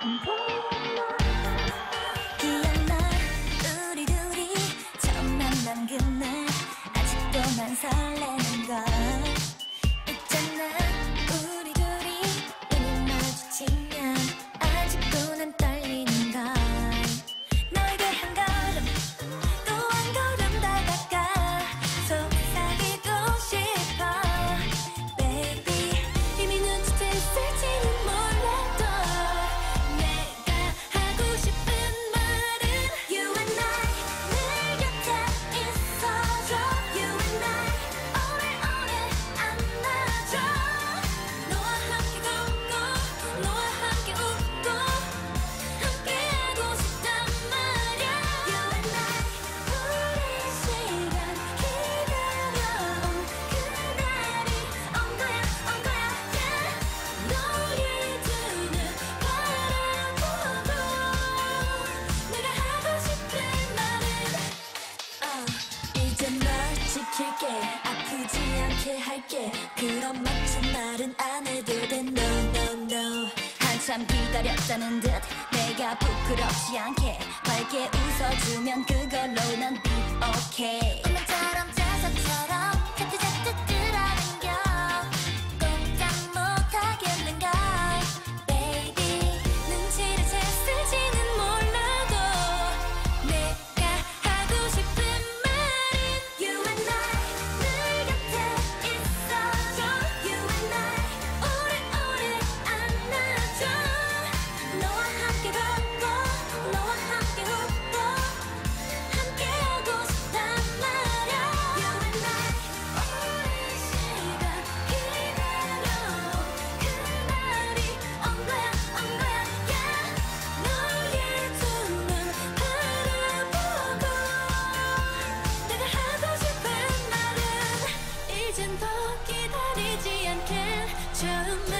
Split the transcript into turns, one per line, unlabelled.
기억나 우리 둘이 처음 만난 그날 아직도 난 설레는걸. 있잖아 우리 둘이 눈이 마주치면 아직도 난 떨리는걸. 너에게 한 걸음 또 한 걸음 다가가 속삭이고 싶어 baby. 이미 눈치챘을지는 몰라도 내가 하고 싶은 말은 You and I 늘 곁에 있어줘. You and I 오래오래 안아줘. 너와 함께 걷고 너와 함께 웃고 함께하고 싶단 말야. You and I 우리 시간 기다려온 그날이 온 거야 온 거야 yeah. 너의 두 눈 바라보고 내가 하고 싶은 말은 이제 널 지킬게. 아프지 않게 할게. 그런 멋진 말은 안 해도 돼 No no no. 한참 기다렸다는 듯 내가 부끄럽지 않게 밝게 웃어주면 그걸로 난 be okay. 꿈처럼 자석처럼 자트자트 끌어당겨 꼼짝 못하겠는걸 baby. 눈치를 챘을지는 몰라도 내가 하고 싶은 말은 You and I 늘 곁에 있어줘. You and I 오래오래 안아줘. 너와 함께 걷고 너와 함께 웃고 함께하고 싶단 말야. You and I 우리 시간 기다려온 그날이 온 거야 온 거야 yeah. 너의 두 눈 바라보고 내가 하고 싶은 말은 이젠 더 기다리지 않게 처음